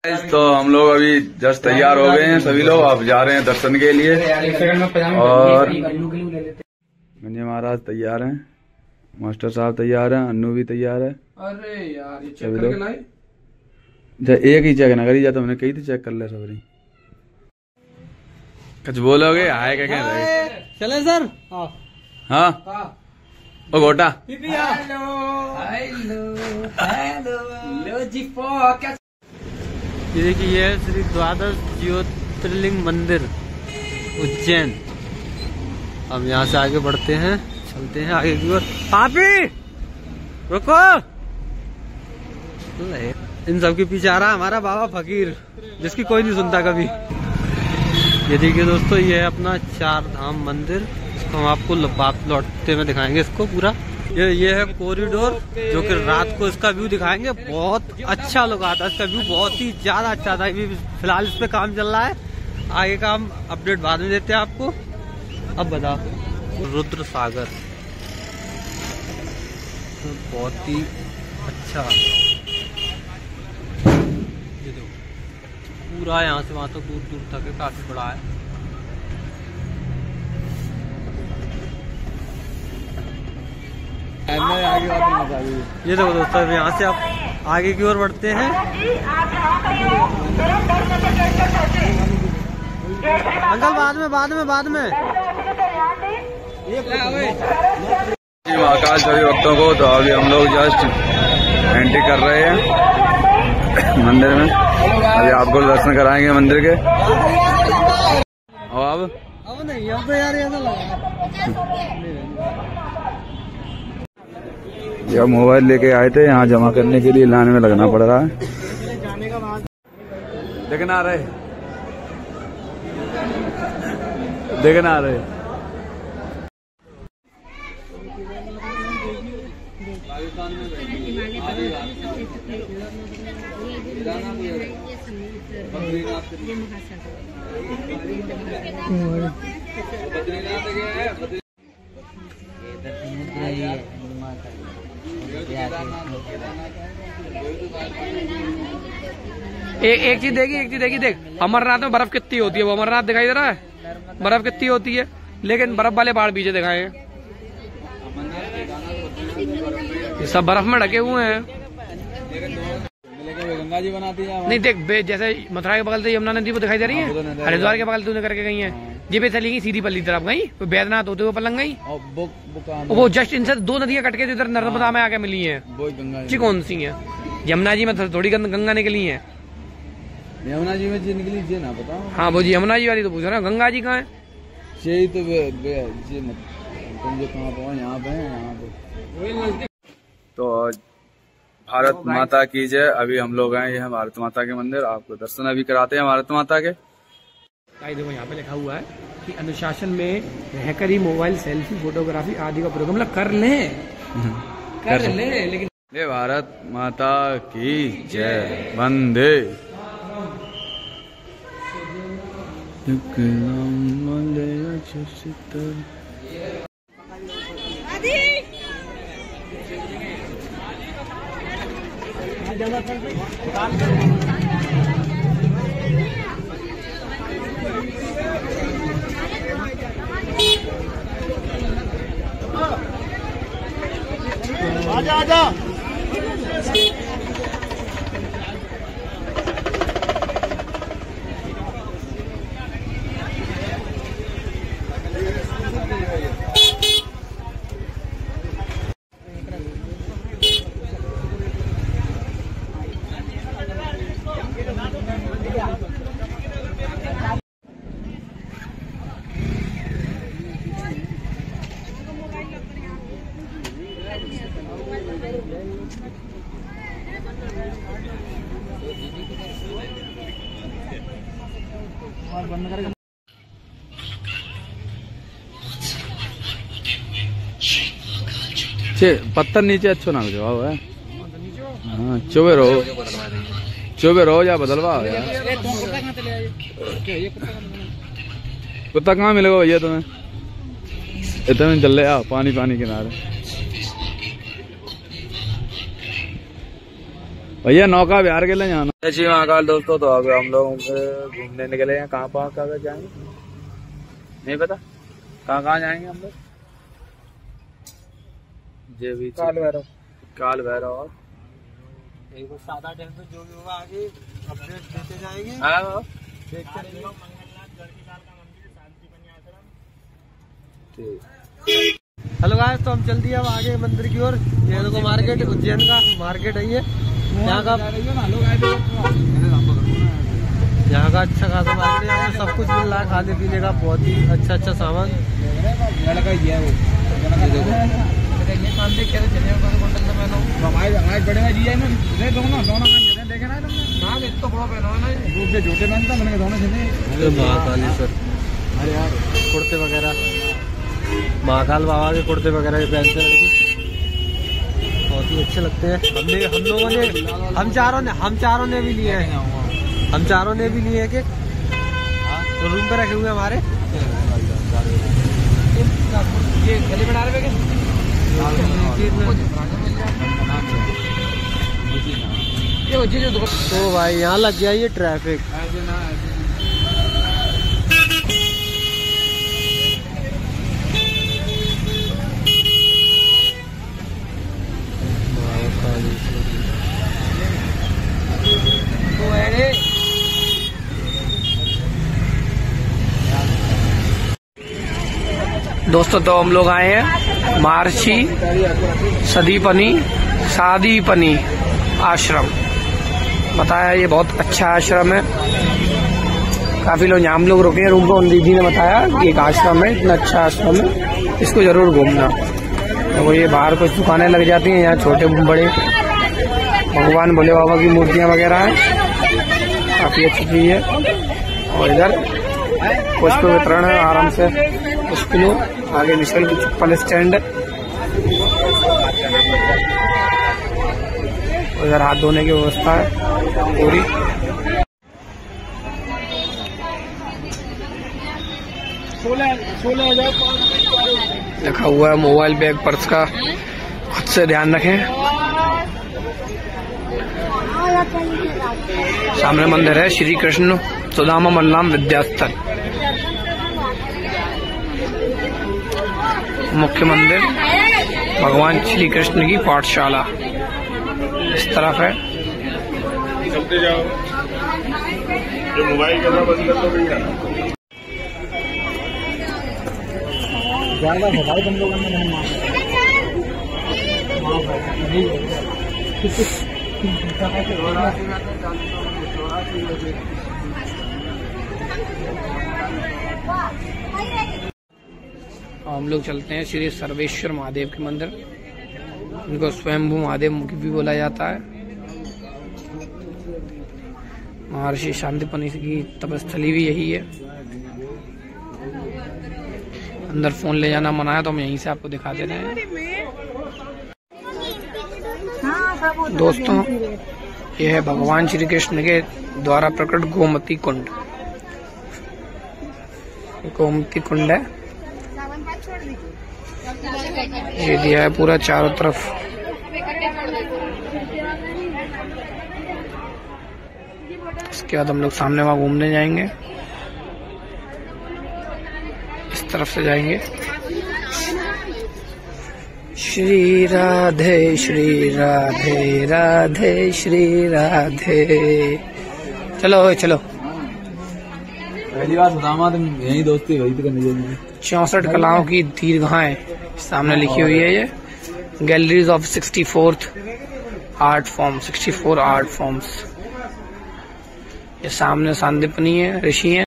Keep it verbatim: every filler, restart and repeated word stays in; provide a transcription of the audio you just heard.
तो हम लोग अभी जस्ट तैयार हो गए हैं सभी लोग, आप जा रहे हैं दर्शन के लिए। और गंजे महाराज तैयार हैं, मास्टर साहब तैयार हैं, अन्नू भी तैयार है। अरे यार ये चेक करके लाए, एक ही चेक ना करी जाता, मैंने कही थी चेक कर ले सबरी। कुछ बोलोगे? हाय क्या कह रहे? चले सर। हाँ ओ गोटा हेलो हेलो हेलो जी क्या। ये देखिए ये श्री द्वादश ज्योतिर्लिंग मंदिर उज्जैन। हम यहाँ से आगे बढ़ते हैं, चलते हैं आगे की ओर। पापी रुको, इन सब के पीछे आ रहा हमारा बाबा फकीर, जिसकी कोई नहीं सुनता कभी। ये देखिए दोस्तों, ये है अपना चार धाम मंदिर। इसको हम आपको लौटते में दिखाएंगे इसको पूरा। ये ये है कॉरिडोर, जो कि रात को इसका व्यू दिखाएंगे। बहुत अच्छा लुक आता है इसका व्यू, बहुत ही ज्यादा अच्छा था। अभी फिलहाल इस पे काम चल रहा है, आगे का हम अपडेट बाद में देते हैं आपको। अब बताओ रुद्र सागर, तो बहुत ही अच्छा। ये देखो पूरा यहाँ से वहां तक दूर दूर तक है, काफी बड़ा है। ये देखो दोस्तों, यहाँ से आप आगे की ओर बढ़ते हैं। अंकल बाद में बाद में बाद में महाकाल सभी भक्तों को। तो अभी हम लोग जस्ट एंट्री कर रहे हैं मंदिर में। अभी आपको दर्शन कराएंगे मंदिर के। और अब अब नहीं, अब तो यार ऐसा लगा जब मोबाइल लेके आए थे, यहाँ जमा करने के लिए लाइन में लगना पड़ रहा है। देखना रहे देखना रहे एक एक चीज देखी एक चीज देखी देख, अमरनाथ में बर्फ कितनी होती है, वो अमरनाथ दिखाई दे रहा है, बर्फ कितनी होती है, लेकिन बर्फ वाले पहाड़ पीछे दिखाए हैं। ये सब बर्फ में ढके हुए हैं। गंगा जी बनाती है नहीं देख, जैसे मथुरा के बगल से यमुना नदी वो दिखाई दे रही है, हरिद्वार के बगल तूने करके गई है, जी पे चली गई सीधी पल्ली तरफ गई, बैद्यनाथ होते हुए पलंग गई। वो जस्ट इनसे दो नदियां कट के इधर नर्मदा में आके मिली है। जी कौन सी है? यमुना जी में थोड़ी गंगा निकली है। यमुना जी में जी निकली जी ना पता। हाँ वो जी यमुना जी वाली तो पूछ रहा, गंगा जी कहाँ है? यही तो बे, बे, जी तुम जो कहाँ पे यहाँ पे यहाँ पे। तो भारत माता की जय। अभी हम लोग आए, ये है भारत माता के मंदिर। आपको दर्शन अभी कराते हैं भारत माता के। देखो यहाँ पे लिखा हुआ है कि अनुशासन में रहकर ही मोबाइल सेल्फी फोटोग्राफी आदि का प्रयोग मतलब कर ले कर, कर ले, लेकिन ये भारत माता की जय। वंदे आजा आजा। पत्थर नीचे अच्छो ना जवाब है। हाँ चुबे रहो चुबे रहो या बदलवा यार। कुत्ता कहाँ मिलेगा भैया तुम्हें? इतने चल रहे पानी पानी किनारे। भैया नौका बिहार के लिए जाना। जी महाकाल दोस्तों, तो अब हम लोग घूमने निकले हैं। कहाँ कहाँ कहाँ जाएंगे नहीं पता, कहाँ कहाँ जाएंगे हम लोग। जे भी काल भैरव, काल भैरव और सात आठ दिन जो भी होगा आगे अपडेट देते जाएंगे। हाँ हेलो गाइस, तो हम चल दिए अब आगे मंदिर की ओर। ये देखो मार्केट, उज्जैन का मार्केट है ये। यहाँ का यहाँ का अच्छा खासा मार्केट है। यहाँ पे सब कुछ मिल रहा है खाने पीने का, बहुत ही अच्छा अच्छा सामान। कुर्ते वगैरह, महाकाल बाबा के कुर्ते वगैरह पहनते हैं लड़की, बहुत ही अच्छे लगते हैं। हमने हम लोगों ने हम चारों ने हम चारों ने भी लिए हैं हम चारों ने भी लिए कि तो रूम पे रखे हुए हमारे। ये गली बना रहे हैं तो भाई यहाँ लग गया ये ट्रैफिक। दोस्तों तो हम लोग आए हैं महर्षि सदीपनी सादीपनी आश्रम। बताया ये बहुत अच्छा आश्रम है। काफी लोग यहाँ हम लोग रुके हैं रूम पर। उन दीदी ने बताया कि एक आश्रम है, इतना अच्छा आश्रम है, इसको जरूर घूमना। तो ये बाहर कुछ दुकानें लग जाती हैं, यहाँ छोटे बड़े भगवान भोले बाबा की मूर्तियाँ वगैरह हैं, काफी अच्छी चीज है। और इधर पुष्प वितरण है, आराम से पुष्प लो। आगे निशुल्क चप्पल स्टैंड है, उधर हाथ धोने की व्यवस्था है पूरी। लिखा हुआ है मोबाइल बैग पर्स का खुद से ध्यान रखें। सामने मंदिर है श्री कृष्ण सुदामा मल्लाम विद्यास्थल, मुख्य मंदिर भगवान श्री कृष्ण की पाठशाला इस तरफ है। चलते जाओ, जो मोबाइल कैमरा बंद कर दो भैया। ज्यादा मोबाइल बंद करना हम लोग चलते हैं श्री सर्वेश्वर महादेव के मंदिर। इनको स्वयंभू महादेव भी बोला जाता है। महर्षि शांतिपनी की तपस्थली भी यही है। अंदर फोन ले जाना मना है, तो हम यहीं से आपको दिखा दे रहे हैं। दोस्तों यह है भगवान श्री कृष्ण के द्वारा प्रकट गोमती कुंड। गोमती कुंड है, ये दिया है पूरा चारों तरफ। इसके बाद हम लोग सामने वहां घूमने जाएंगे, इस तरफ से जाएंगे। श्री राधे श्री राधे राधे श्री राधे। चलो चलो, पहली बार सुदामा तुम यही दोस्ती वही करने। चौसठ कलाओं की दीर्घाएं सामने लिखी हुई है। ये galleries of sixty fourth art form, sixty four art forms. ये सामने सांदीपनी है, ऋषि है।